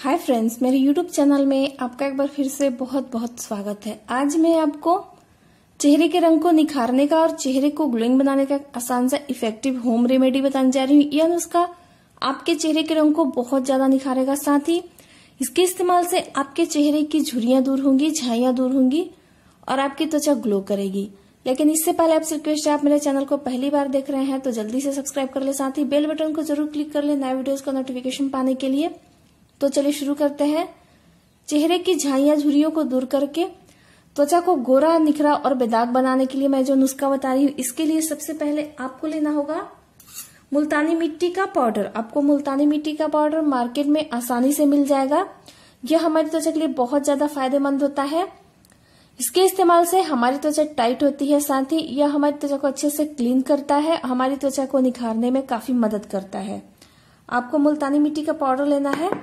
हाय friends, मेरे YouTube channel में आपका एक बार फिर से बहुत बहुत स्वागत है। आज मैं आपको चेहरे के रंग को निखारने का और चेहरे को ग्लोइंग बनाने का आसान सा इफेक्टिव होम रेमेडी बताने जा रही हूँ। यह नुस्खा आपके चेहरे के रंग को बहुत ज्यादा निखारेगा। साथ ही इसके इस्तेमाल से आपके चेहरे की झुर्रियां दूर होंगी, झाइयां दूर होंगी और आपकी त्वचा ग्लो करेगी। लेकिन इससे पहले आपसे रिक्वेस्ट है, आप मेरे चैनल को पहली बार देख रहे हैं तो जल्दी से सब्सक्राइब कर ले, साथ ही बेल बटन को जरूर क्लिक कर ले नए वीडियोस का नोटिफिकेशन पाने के लिए। तो चलिए शुरू करते हैं। चेहरे की झाइयां झुर्रियों को दूर करके त्वचा को गोरा, निखरा और बेदाग बनाने के लिए मैं जो नुस्खा बता रही हूँ, इसके लिए सबसे पहले आपको लेना होगा मुल्तानी मिट्टी का पाउडर। आपको मुल्तानी मिट्टी का पाउडर मार्केट में आसानी से मिल जाएगा। यह हमारी त्वचा के लिए बहुत ज्यादा फायदेमंद होता है। इसके इस्तेमाल से हमारी त्वचा टाइट होती है, साथ ही यह हमारी त्वचा को अच्छे से क्लीन करता है, हमारी त्वचा को निखारने में काफी मदद करता है। आपको मुल्तानी मिट्टी का पाउडर लेना है।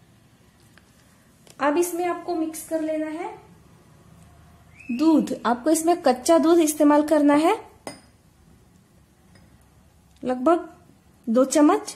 अब इसमें आपको मिक्स कर लेना है दूध। आपको इसमें कच्चा दूध इस्तेमाल करना है, लगभग 2 चम्मच।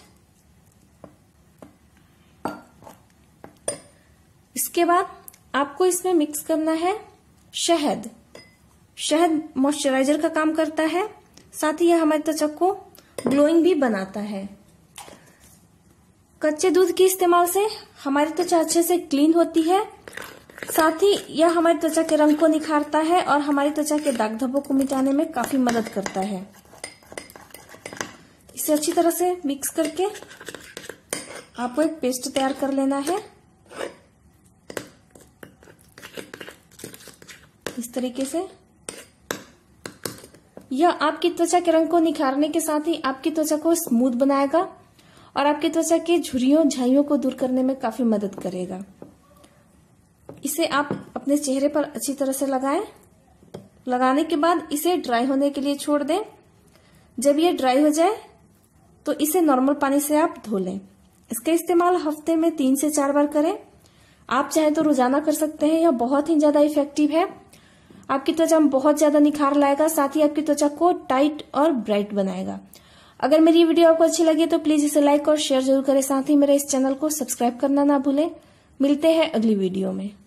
इसके बाद आपको इसमें मिक्स करना है शहद। शहद मॉइस्चराइजर का काम करता है, साथ ही यह हमारी त्वचा को ग्लोइंग भी बनाता है। कच्चे दूध के इस्तेमाल से हमारी त्वचा अच्छे से क्लीन होती है, साथ ही यह हमारी त्वचा के रंग को निखारता है और हमारी त्वचा के दाग धब्बों को मिटाने में काफी मदद करता है। इसे अच्छी तरह से मिक्स करके आपको एक पेस्ट तैयार कर लेना है। इस तरीके से यह आपकी त्वचा के रंग को निखारने के साथ ही आपकी त्वचा को स्मूथ बनाएगा और आपकी त्वचा के झुर्रियों, झाइयों को दूर करने में काफी मदद करेगा। इसे आप अपने चेहरे पर अच्छी तरह से लगाएं। लगाने के बाद इसे ड्राई होने के लिए छोड़ दें। जब ये ड्राई हो जाए तो इसे नॉर्मल पानी से आप धो लें। इसका इस्तेमाल हफ्ते में 3 से 4 बार करें। आप चाहे तो रोजाना कर सकते हैं। यह बहुत ही ज्यादा इफेक्टिव है। आपकी त्वचा में बहुत ज्यादा निखार लाएगा, साथ ही आपकी त्वचा को टाइट और ब्राइट बनाएगा। अगर मेरी वीडियो आपको अच्छी लगी तो प्लीज इसे लाइक और शेयर जरूर करें, साथ ही मेरे इस चैनल को सब्सक्राइब करना ना भूलें। मिलते हैं अगली वीडियो में।